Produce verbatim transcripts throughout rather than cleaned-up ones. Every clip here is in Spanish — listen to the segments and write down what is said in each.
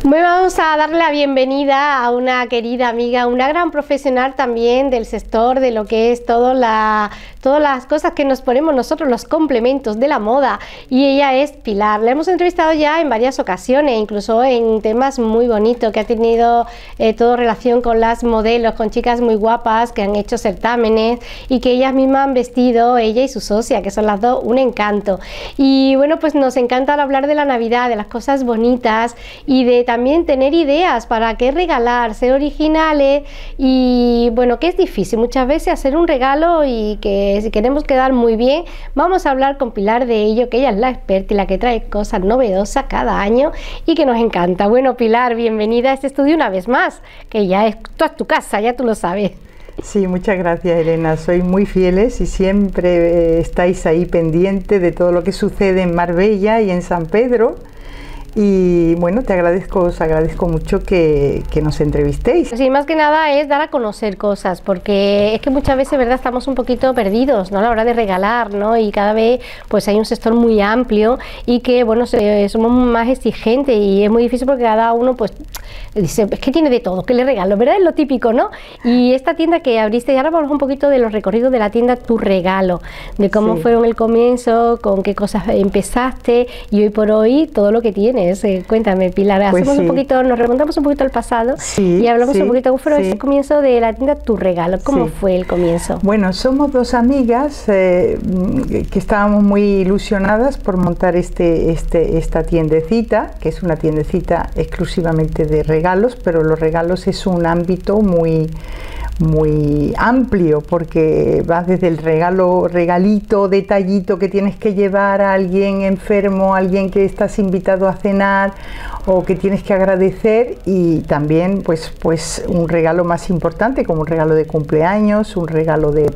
Bueno, vamos a darle la bienvenida a una querida amiga, una gran profesional también del sector de lo que es todo la, todas las cosas que nos ponemos nosotros, los complementos de la moda, y ella es Pilar. La hemos entrevistado ya en varias ocasiones, incluso en temas muy bonitos, que ha tenido eh, todo relación con las modelos, con chicas muy guapas que han hecho certámenes y que ellas mismas han vestido, ella y su socia, que son las dos un encanto. Y bueno, pues nos encanta hablar de la Navidad, de las cosas bonitas y de también tener ideas para qué regalar, ser originales, y bueno, que es difícil muchas veces hacer un regalo y que si queremos quedar muy bien, vamos a hablar con Pilar de ello, que ella es la experta y la que trae cosas novedosas cada año y que nos encanta. Bueno, Pilar, bienvenida a este estudio una vez más, que ya es toda tu casa, ya tú lo sabes. Sí, muchas gracias, Elena, sois muy fieles y siempre eh, estáis ahí pendiente de todo lo que sucede en Marbella y en San Pedro. Y bueno, te agradezco, os agradezco mucho que, que nos entrevistéis. Sí, más que nada es dar a conocer cosas, porque es que muchas veces, ¿verdad?, estamos un poquito perdidos, ¿no?, a la hora de regalar, ¿no? Y cada vez pues hay un sector muy amplio y que, bueno, se, somos más exigentes y es muy difícil porque cada uno pues dice, es que tiene de todo, ¿qué le regalo?, ¿verdad? Es lo típico, ¿no? Y esta tienda que abriste, y ahora vamos un poquito de los recorridos de la tienda Tu Regalo, de cómo sí. fueron el comienzo, con qué cosas empezaste y hoy por hoy todo lo que tienes. Cuéntame, Pilar, hacemos pues sí. un poquito, nos remontamos un poquito al pasado sí, y hablamos sí, un poquito cómo fue sí. ese comienzo de la tienda Tu Regalo, cómo sí. fue el comienzo. Bueno, somos dos amigas eh, que estábamos muy ilusionadas por montar este, este, esta tiendecita, que es una tiendecita exclusivamente de regalos, pero los regalos es un ámbito muy muy amplio, porque vas desde el regalo, regalito, detallito que tienes que llevar a alguien enfermo, a alguien que estás invitado a cenar o que tienes que agradecer, y también pues, pues un regalo más importante como un regalo de cumpleaños, un regalo de,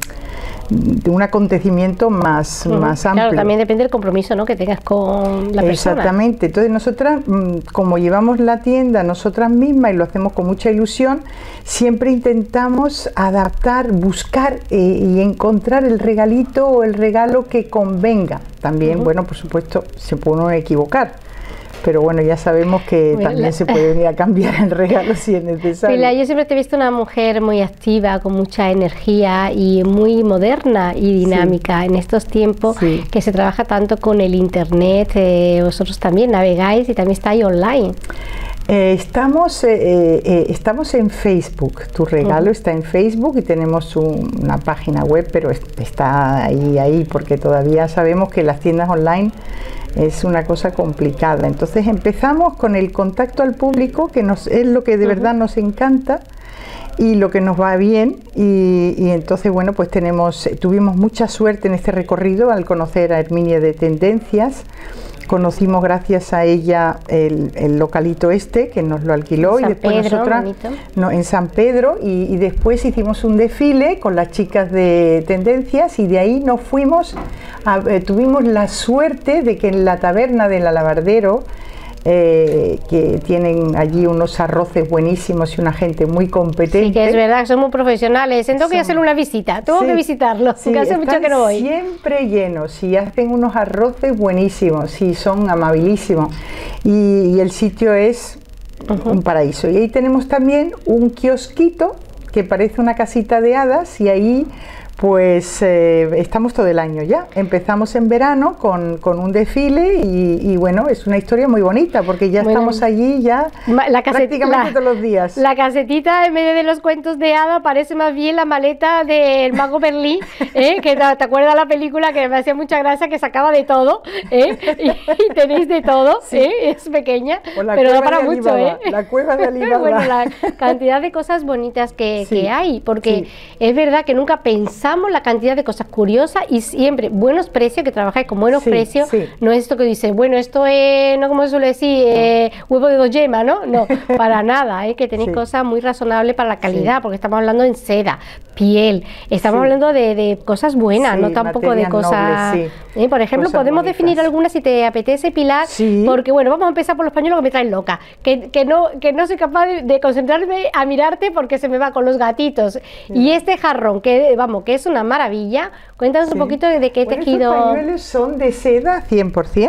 de un acontecimiento más, uh-huh. más amplio. Claro, también depende del compromiso, ¿no?, que tengas con la persona. Exactamente. Entonces nosotras, como llevamos la tienda nosotras mismas y lo hacemos con mucha ilusión, siempre intentamos adaptar, buscar eh, y encontrar el regalito o el regalo que convenga. También, uh-huh. bueno, por supuesto, se puede uno equivocar, pero bueno, ya sabemos que bueno, también la... se puede venir a cambiar el regalo si es necesario. Pilar, yo siempre te he visto una mujer muy activa, con mucha energía y muy moderna y dinámica sí. en estos tiempos sí. que se trabaja tanto con el internet. Eh, vosotros también navegáis y también estáis online. Eh, estamos, eh, eh, estamos en Facebook, Tu Regalo uh-huh. está en Facebook y tenemos un, una página web, pero está ahí, ahí, porque todavía sabemos que las tiendas online es una cosa complicada. Entonces empezamos con el contacto al público, que nos, es lo que de uh-huh. verdad nos encanta y lo que nos va bien, y, y entonces bueno, pues tenemos, tuvimos mucha suerte en este recorrido al conocer a Herminia de Tendencias. Conocimos gracias a ella el, el localito este, que nos lo alquiló, y después Pedro, nosotras no, en San Pedro, y, y después hicimos un desfile con las chicas de Tendencias, y de ahí nos fuimos, a, eh, tuvimos la suerte de que en la taberna del Alabardero, Eh, que tienen allí unos arroces buenísimos y una gente muy competente. Sí, que es verdad, son muy profesionales. Tengo que hacer una visita, tengo sí, que visitarlos, sí, porque hace mucho que no voy. Siempre llenos, y hacen unos arroces buenísimos, y son amabilísimos, y, y el sitio es uh-huh. un paraíso. Y ahí tenemos también un kiosquito que parece una casita de hadas, y ahí pues eh, estamos todo el año ya. Empezamos en verano con, con un desfile y, y bueno, es una historia muy bonita porque ya bueno, estamos allí ya la caset, prácticamente la, todos los días. La casetita, en medio de los cuentos de hada, parece más bien la maleta del mago Merlín, ¿eh? Que te, te acuerdas la película, que me hacía mucha gracia, que sacaba de todo, ¿eh? y, y tenéis de todo, sí. ¿eh? Es pequeña, pero da para mucho, ¿eh? La cueva de Alibaba. Bueno, la cantidad de cosas bonitas que, sí, que hay, porque sí. es verdad que nunca pensamos la cantidad de cosas curiosas y siempre buenos precios, que trabajáis con buenos sí, precios, sí. no es esto que dices, bueno, esto es, no como se suele decir, eh, huevo de dos yemas, ¿no? No, para nada, ¿eh? Que tenéis sí. cosas muy razonables para la calidad, sí. porque estamos hablando en seda, piel, estamos sí. hablando de, de cosas buenas, sí, no tampoco de cosas, nobles, sí. ¿eh? Por ejemplo, cosas podemos bonitas. Definir algunas si te apetece, Pilar, sí. porque bueno, vamos a empezar por los pañuelos que me traen loca, que, que, no, que no soy capaz de, de concentrarme a mirarte porque se me va con los gatitos, sí. y este jarrón, que vamos, que es una maravilla. Cuéntanos sí. un poquito de, de qué bueno, tejido. Los pañuelos son de seda cien por cien,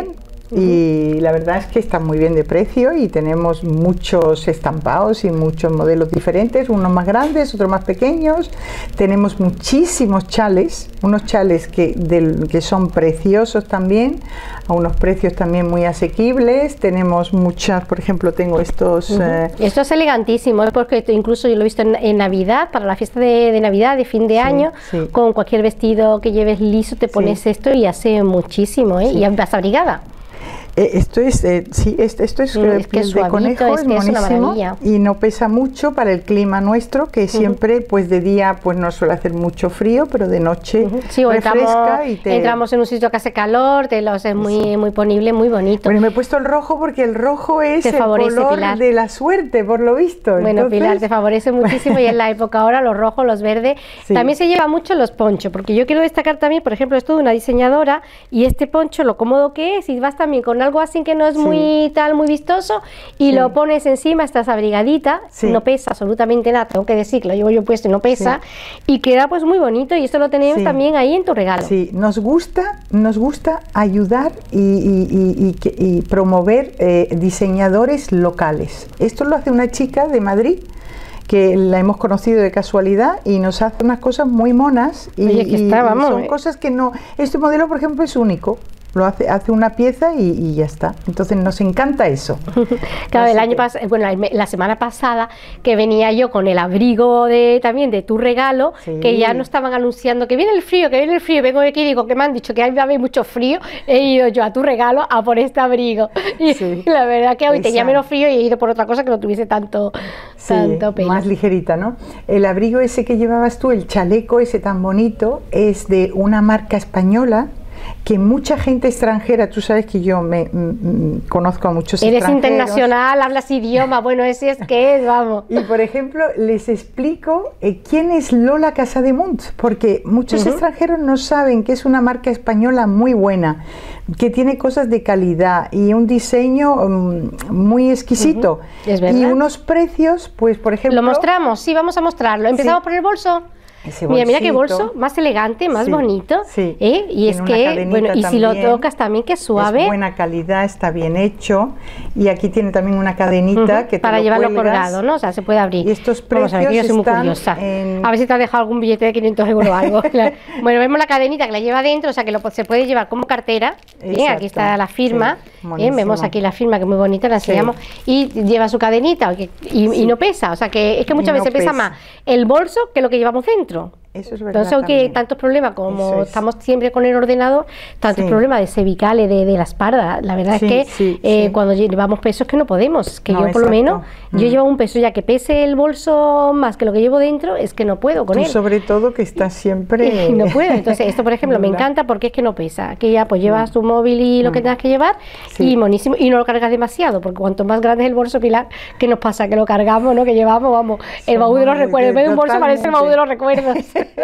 uh-huh. y la verdad es que están muy bien de precio y tenemos muchos estampados y muchos modelos diferentes, unos más grandes, otros más pequeños. Tenemos muchísimos chales, unos chales que, del, que son preciosos también, a unos precios también muy asequibles. Tenemos muchas, por ejemplo, tengo estos... Uh-huh. eh, Esto es elegantísimo, es porque incluso yo lo he visto en, en Navidad, para la fiesta de, de Navidad, de fin de sí, año, sí. con cualquier vestido que lleves liso te pones sí. esto y hace muchísimo, ¿eh? Sí. Y vas abrigada. Eh, esto es, eh, sí, esto, esto es, mm, es que piel de conejo, es, es, que es una maravilla. Y no pesa mucho para el clima nuestro, que siempre, uh-huh. pues de día, pues no suele hacer mucho frío, pero de noche uh-huh. sí, refresca entramos, y te... entramos en un sitio que hace calor, te los es muy, sí. muy ponible, muy bonito. Bueno, me he puesto el rojo porque el rojo es te el favorece, color Pilar. de la suerte, por lo visto. Bueno, Entonces... Pilar, te favorece muchísimo y en la época ahora los rojos, los verdes. Sí. También se lleva mucho los ponchos, porque yo quiero destacar también, por ejemplo, esto de una diseñadora y este poncho, lo cómodo que es, y vas también con algo así que no es sí. muy tal, muy vistoso, y sí. lo pones encima, estás abrigadita, sí. no pesa absolutamente nada, tengo que decir que lo llevo yo puesto y no pesa, sí. y queda pues muy bonito, y esto lo tenemos sí. también ahí en tu regalo. Sí, nos gusta, nos gusta ayudar y, y, y, y, y promover eh, diseñadores locales. Esto lo hace una chica de Madrid, que la hemos conocido de casualidad y nos hace unas cosas muy monas y, Oye, que está, y vamos, son eh. cosas que no... Este modelo, por ejemplo, es único. Lo hace, hace una pieza y, y ya está. Entonces nos encanta eso. Claro, el año pasado, bueno, la, la semana pasada que venía yo con el abrigo de también de tu regalo, sí. que ya no estaban anunciando que viene el frío, que viene el frío, vengo de aquí y digo que me han dicho que va a haber mucho frío, he ido yo a tu regalo a por este abrigo. Y sí. la verdad que hoy Esa. tenía menos frío y he ido por otra cosa que no tuviese tanto, sí, tanto pelo. Más ligerita, ¿no? El abrigo ese que llevabas tú, el chaleco ese tan bonito, es de una marca española que mucha gente extranjera, tú sabes que yo me mm, conozco a muchos Eres extranjeros. Eres internacional, hablas idioma, bueno, ese es que es, vamos. Y por ejemplo, les explico eh, quién es Lola Casademunt, porque muchos uh-huh. extranjeros no saben que es una marca española muy buena, que tiene cosas de calidad y un diseño um, muy exquisito. Uh-huh. Es verdad. Y unos precios, pues por ejemplo... Lo mostramos, sí, vamos a mostrarlo. Empezamos sí. por el bolso. Mira, mira qué bolso más elegante, más sí, bonito, sí. ¿eh? Y es que, bueno, y también, si lo tocas también, que suave. Es buena calidad, está bien hecho. Y aquí tiene también una cadenita uh-huh. que te para lo llevarlo cuelgas. colgado, ¿no? O sea, se puede abrir. Y estos precios Vamos a ver, yo soy muy están curiosa. En... A ver si te has dejado algún billete de quinientos euros o algo. Bueno, vemos la cadenita que la lleva dentro, o sea, que lo, se puede llevar como cartera. ¿eh? Aquí está la firma. Sí, ¿eh? Vemos aquí la firma, que es muy bonita, la enseñamos. Sí. Y lleva su cadenita y, y, sí. y no pesa. O sea, que es que muchas veces no pesa. pesa más el bolso que lo que llevamos dentro. Eso es verdad. Entonces, aunque tantos problemas, como es. estamos siempre con el ordenador, tantos sí. problemas de cervicales, de, de la espalda, la verdad sí, es que sí, eh, sí. cuando llevamos pesos que no podemos, que no, yo por exacto. lo menos, mm. yo llevo un peso ya que pese el bolso más que lo que llevo dentro, es que no puedo con Tú él. Sobre todo que estás siempre... Y no puedo, entonces esto por ejemplo me encanta porque es que no pesa, que ya pues llevas mm. tu móvil y lo mm. que tengas que llevar y monísimo, y no lo cargas demasiado, porque cuanto más grande es el bolso, Pilar, ¿qué nos pasa? Que lo cargamos, ¿no? Que llevamos, vamos, el baúl de los recuerdos, en vez de un bolso parece el baúl de los recuerdos.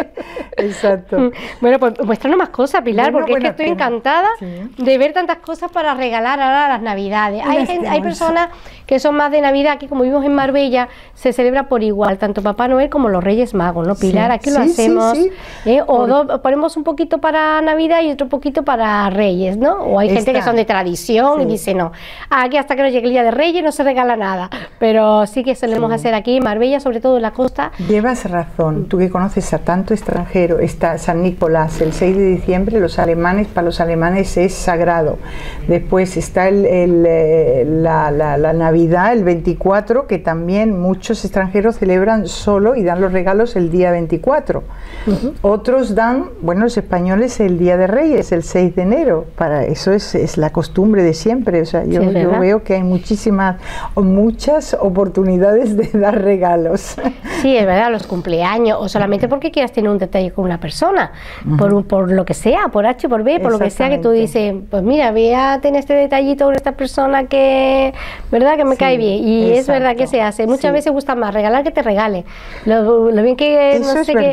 Exacto. Bueno, pues muéstranos más cosas, Pilar, bueno, porque bueno, es que estoy pena. encantada sí. de ver tantas cosas para regalar ahora a las Navidades. Hay, gente, hay personas que son más de Navidad, aquí como vivimos en Marbella, se celebra por igual, tanto Papá Noel como los Reyes Magos, ¿no, Pilar? Sí, aquí sí, lo hacemos, sí, sí. ¿eh? o do, ponemos un poquito para Navidad y otro poquito para Reyes, ¿no? O hay Está. gente que son de tradición sí. y dice, no, aquí hasta que no llegue el día de Reyes no se regala nada, pero sí que solemos sí. hacer aquí en Marbella, sobre todo en la costa. Llevas razón, tú que conoces a tanto extranjero, está San Nicolás, el seis de diciembre, los alemanes, para los alemanes es sagrado. Después está el, el, la, la, la Navidad, el veinticuatro, que también muchos extranjeros celebran solo y dan los regalos el día veinticuatro. Uh-huh. Otros dan, bueno, los españoles el Día de Reyes, el seis de enero. Para eso es, es la costumbre de siempre. O sea, yo, sí, yo veo que hay muchísimas, muchas oportunidades de dar regalos. Sí, es verdad, los cumpleaños, o solamente porque quieras tener un detalle con una persona, uh-huh. por, por lo que sea, por H, por B, por lo que sea, que tú dices, pues mira, voy a tener este detallito con esta persona que, verdad, que me sí, cae bien, y exacto. es verdad que se hace. Muchas sí. veces gusta más regalar que te regale. Lo, lo bien que, Eso no es sé, verdad. que,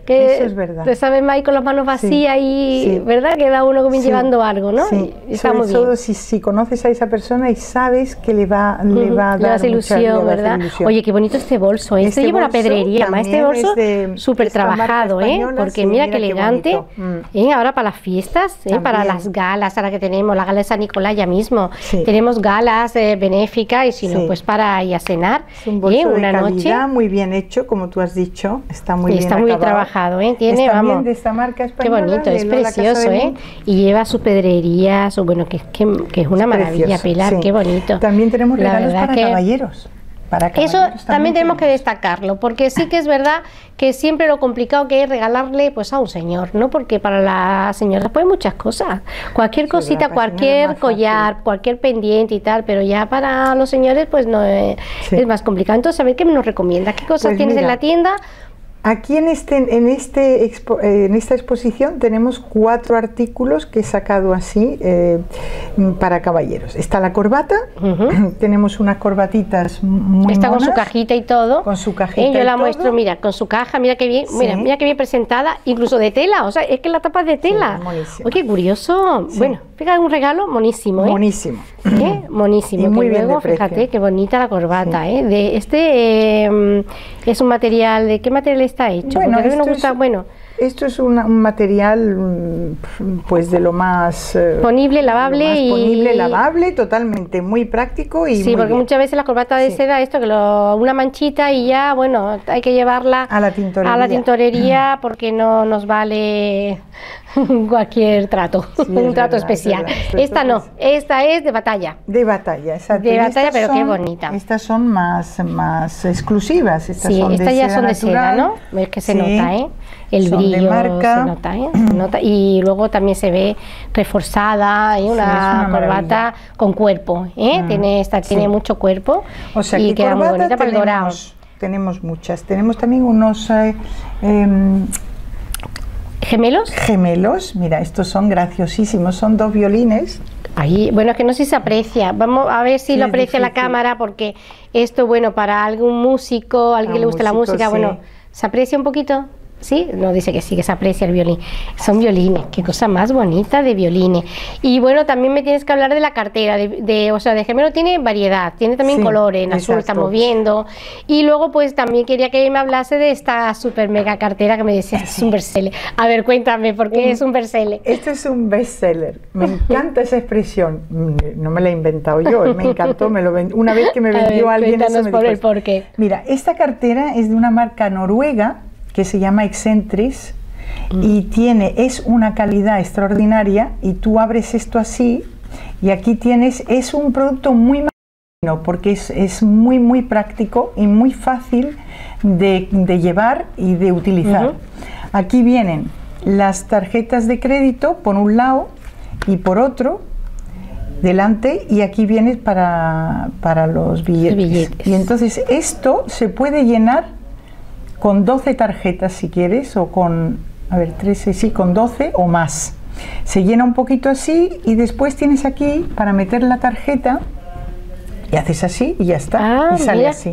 que eso es verdad. te sabes más con las manos vacías sí, y, sí. ¿verdad? Queda uno como sí, llevando algo, ¿no? Sí, Y está sobre muy todo bien. si, si conoces a esa persona y sabes que le va, Uh-huh. le va a Le dar hace ilusión, mucha, le va a hacer ¿verdad? ilusión. Oye, qué bonito este bolso, este, Este lleva una bolso pedrería, además este también bolso es de súper esta marca trabajado, ¿eh? española, Porque sí, mira, mira qué qué elegante, bonito. Mm. ¿eh? Ahora para las fiestas, ¿eh? Para También. las galas, ahora que tenemos la gala de San Nicolás ya mismo, Sí. tenemos galas eh, benéficas y si no, Sí. pues para ir a cenar, Es un bolso ¿eh? Una de calidad, noche. muy bien hecho, como tú has dicho, está muy Está bien muy acabado. trabajado, ¿eh? Tiene, es también vamos, de esta marca qué española. bonito, de es Lola Casa precioso, de ¿eh? Munt. Y lleva su pedrería, su, bueno, que, que, que es una Es maravilla, precioso, Pilar, sí. qué bonito. También tenemos La regalos verdad para que- caballeros. Para Eso caballeros también tenemos que destacarlo, porque sí que es verdad que siempre lo complicado que es regalarle pues a un señor, ¿no? Porque para la señora pues muchas cosas, cualquier Sí, cosita, verdad, para el señor es cualquier más fácil. collar, cualquier pendiente y tal, pero ya para los señores pues no es, Sí. es más complicado. Entonces, a ver qué nos recomienda, qué cosas Pues tienes en mira, la tienda. Aquí en, este, en, este expo, eh, en esta exposición tenemos cuatro artículos que he sacado así eh, para caballeros. Está la corbata, Uh-huh. tenemos unas corbatitas muy Está con su monas, cajita y todo. con su cajita Eh, yo y la todo. muestro, mira, con su caja, mira qué bien, Sí. mira, mira qué bien presentada, incluso de tela, o sea, es que la tapa es de tela. monísima. Oye, qué curioso. Sí. Bueno, fíjate, un regalo monísimo, ¿eh? Monísimo. ¿Eh? Monísimo. Y muy que bien luego, de precio. fíjate, qué bonita la corbata, Sí. ¿eh? De este eh, es un material, ¿de qué material está hecho? Bueno, Porque a mí me esto gusta, es- bueno, Esto es una- un material mm, pues de lo más eh, ponible, lavable lo más y ponible, lavable, totalmente muy práctico y sí, muy porque bien. muchas veces la corbata de Sí. seda, esto que lo, una manchita y ya, bueno, hay que llevarla A la tintorería. a la tintorería porque no nos vale cualquier trato, Sí, es un trato verdad, es especial. verdad. Sobre Esta todo no, es- esta es de batalla. De batalla, exacto. De Y batalla, estas pero qué son- bonita. Estas son más, más exclusivas. Estas Sí, son estas de ya seda son de seda, natural. ¿no? Es que se Sí, nota, ¿eh? El son de brillo marca. se nota, ¿eh? Se nota. Y luego también se ve reforzada, ¿eh? Sí, es Una, una corbata maravilla. con cuerpo, ¿eh? Mm, Tiene, esta, sí. tiene mucho cuerpo O sea, y que queda muy corbata bonita para el dorado. tenemos, tenemos muchas. Tenemos también unos eh, em, ¿Gemelos? gemelos. Mira, estos son graciosísimos. Son dos violines. Ahí, bueno, es que no sé si se aprecia. Vamos a ver si Sí, lo es aprecia la difícil. cámara, porque esto, bueno, para algún músico, alguien A que le un guste la músico, música, sí. bueno, ¿se aprecia un poquito? ¿Sí? No, dice que sí, que se aprecia el violín. Son violines, qué cosa más bonita de violines. Y bueno, también me tienes que hablar de la cartera, de, de- o sea, de gemelo tiene variedad, tiene también Sí, colores, en azul exacto. estamos viendo. Y luego, pues también quería que me hablase de esta super mega cartera que me decías, es un bestseller. A ver, cuéntame, ¿por qué Un- es un bestseller? Este es un bestseller. Me encanta esa expresión. Mm, No me la he inventado yo. Me encantó. Me lo ven- Una vez que me A ver, vendió alguien eso cuéntanos me por dijo el eso. por qué. Mira, esta cartera es de una marca noruega que se llama Excentris y tiene, es una calidad extraordinaria y tú abres esto así y aquí tienes, es un producto muy bueno porque es, es muy muy práctico y muy fácil de, de llevar y de utilizar. Ujú. Aquí vienen las tarjetas de crédito por un lado y por otro delante y aquí viene para, para los billetes. billetes. Y entonces esto se puede llenar con doce tarjetas si quieres o con, a ver, trece, sí, con doce o más. Se llena un poquito así y después tienes aquí para meter la tarjeta y haces así y ya está. Ah, y sale mira. así.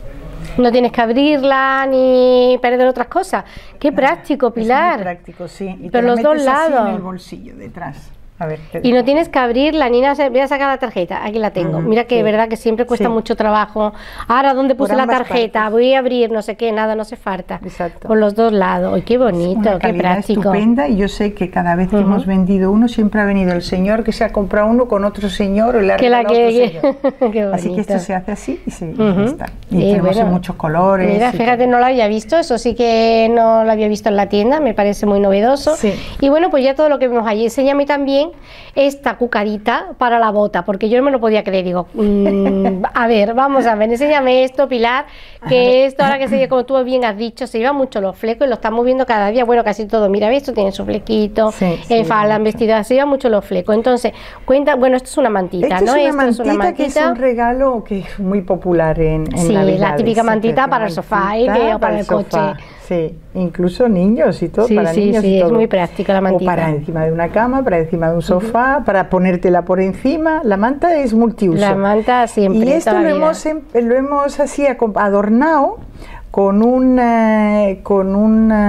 No tienes que abrirla ni perder otras cosas. Qué práctico, Es muy Pilar. práctico, sí. Y te Pero la los dos metes así lados. en el bolsillo detrás. A ver, te Y no dejo. tienes que abrirla ni nada. Voy a sacar la tarjeta. Aquí la tengo. Ujú, Mira que sí. de verdad que siempre cuesta Sí. mucho trabajo. Ahora, ¿dónde Por puse la ambas tarjeta? partes. Voy a abrir, no sé qué, nada, no hace falta. Exacto. Por los dos lados. ¡Ay, qué bonito! Una ¡Qué calidad práctico! estupenda y yo sé que cada vez que Ujú. hemos vendido uno siempre ha venido el señor que se ha comprado uno con otro señor o le ha Que la regalado que- otro señor. qué Así que bonito. esto se hace así y se y Ujú. ya está. Y Eh, tenemos bueno, en muchos colores. Mira, y fíjate, todo. no lo había visto, eso sí que no lo había visto en la tienda, me parece muy novedoso. Sí. Y bueno, pues ya todo lo que vemos allí. Enséñame también esta cucarita para la bota, porque yo no me lo podía creer. Digo, mm, a ver, vamos a ver, enséñame esto, Pilar, que esto ahora que se como tú bien has dicho, se llevan mucho los flecos y lo estamos viendo cada día, bueno, casi todo. Mira, ¿ves? Esto tiene su flequito, Sí, eh, sí, falda, mucho. vestidas, se llevan mucho los flecos. Entonces, cuenta, bueno, esto es una mantita, Esto ¿no? es una, Esto mantita es una que es mantita. un regalo que es muy popular en, en Sí, la Navidades. típica mantita Fíjate, para el sofá, ¿eh? mantita que- o para el coche. sofá. Sí, incluso niños y todo, Sí, para sí, niños sí, y es todo. muy práctica la mantita. O para encima de una cama, para encima de un sofá, para ponértela por encima. La manta es multiuso. La manta siempre. Y esto toda lo la vida. hemos, em- lo hemos así acom- adornado con un, eh, con un, eh,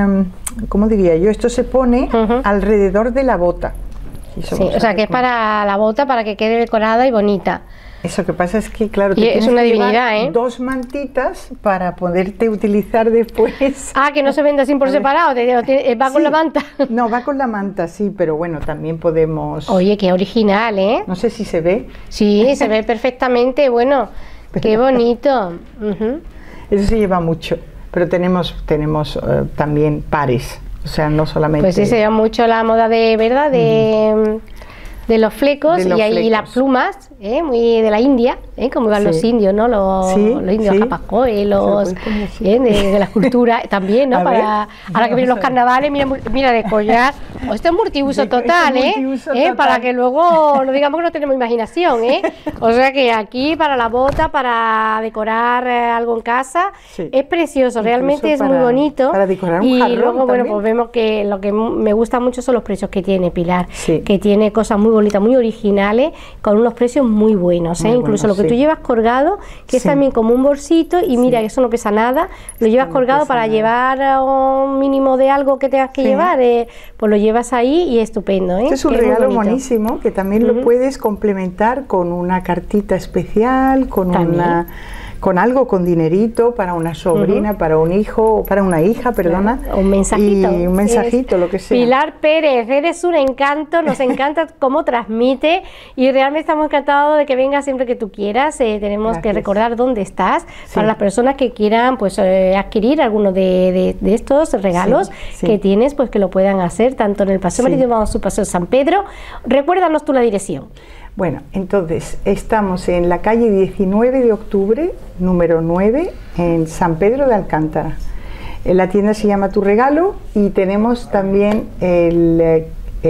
¿cómo diría yo? Esto se pone Uh-huh. alrededor de la bota. Sí, o sea que es para la bota, para que quede decorada y bonita. Eso que pasa es que, claro, y es una divinidad, ¿eh? Dos mantitas para poderte utilizar después. Ah, que no se vende así por separado, te, te, va sí. con la manta. No, va con la manta, sí, pero bueno, también podemos... Oye, qué original, ¿eh? No sé si se ve. Sí, se ve perfectamente, bueno, qué bonito. Uh-huh. Eso se lleva mucho, pero tenemos, tenemos uh, también pares, o sea, no solamente... Pues sí, se lleva mucho la moda de, ¿verdad?, de... Uh-huh. de los flecos, de los y, ahí, y las plumas, ¿eh? Muy de la India, ¿eh? Como iban sí. los indios, ¿no? Los, sí, los indios, sí. Japascoe, los ¿eh? de, de la cultura también, ¿no? Para, ahora que vienen los carnavales, mira, mira de collar. Oh, esto es multiuso total, ¿eh? Multiuso ¿eh? Total. Para que luego no digamos que no tenemos imaginación, ¿eh? O sea que aquí para la bota, para decorar eh, algo en casa, sí. es precioso, incluso realmente es para, muy bonito. Para decorar un y jarrón luego, también. bueno, pues vemos que lo que me gusta mucho son los precios que tiene Pilar, sí. que tiene cosas muy bonitas, muy originales, con unos precios muy buenos, ¿eh? Muy Incluso bueno, lo que sí. tú llevas colgado, que es sí. también como un bolsito, y mira, sí. que eso no pesa nada, lo llevas no colgado para nada. Llevar un mínimo de algo que tengas que sí. llevar, eh, pues lo llevas ahí y estupendo, ¿eh? Este es un que regalo es buenísimo, que también uh-huh. lo puedes complementar con una cartita especial, con ¿también? una... con algo, con dinerito para una sobrina, uh-huh. para un hijo, o para una hija, perdona. Claro. Un mensajito. Y un mensajito, es lo que sea. Pilar Pérez, eres un encanto, nos encanta cómo transmite y realmente estamos encantados de que vengas siempre que tú quieras. Eh, tenemos Gracias. que recordar dónde estás, sí. para las personas que quieran pues eh, adquirir alguno de, de, de estos regalos sí, sí. que tienes, pues que lo puedan hacer, tanto en el Paseo sí. Marítimo como en su Paseo San Pedro. Recuérdanos tú la dirección. Bueno, entonces estamos en la calle diecinueve de octubre, número nueve, en San Pedro de Alcántara. La tienda se llama Tu Regalo y tenemos también el, el,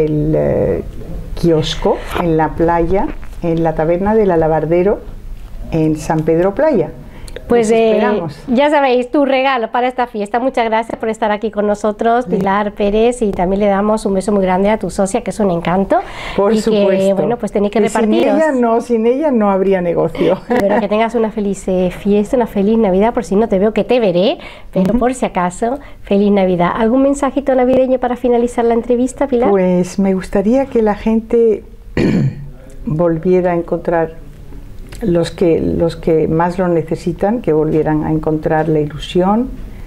el kiosco en la playa, en la taberna del Alabardero, en San Pedro Playa. Pues eh, ya sabéis, Tu Regalo para esta fiesta. Muchas gracias por estar aquí con nosotros, Pilar Pérez, y también le damos un beso muy grande a tu socia, que es un encanto. Por y supuesto. Que, bueno, pues tenéis que y repartiros. Sin ella no, sin ella no habría negocio. Bueno, que tengas una feliz eh, fiesta, una feliz Navidad, por si no te veo, que te veré, pero uh-huh. por si acaso, feliz Navidad. ¿Algún mensajito navideño para finalizar la entrevista, Pilar? Pues me gustaría que la gente volviera a encontrar los que, los que más lo necesitan, que volvieran a encontrar la ilusión,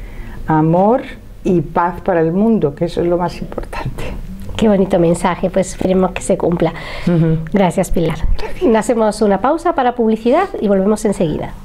amor y paz para el mundo, que eso es lo más importante. Qué bonito mensaje, pues esperemos que se cumpla. Uh-huh. Gracias, Pilar. Gracias. Hacemos una pausa para publicidad y volvemos enseguida.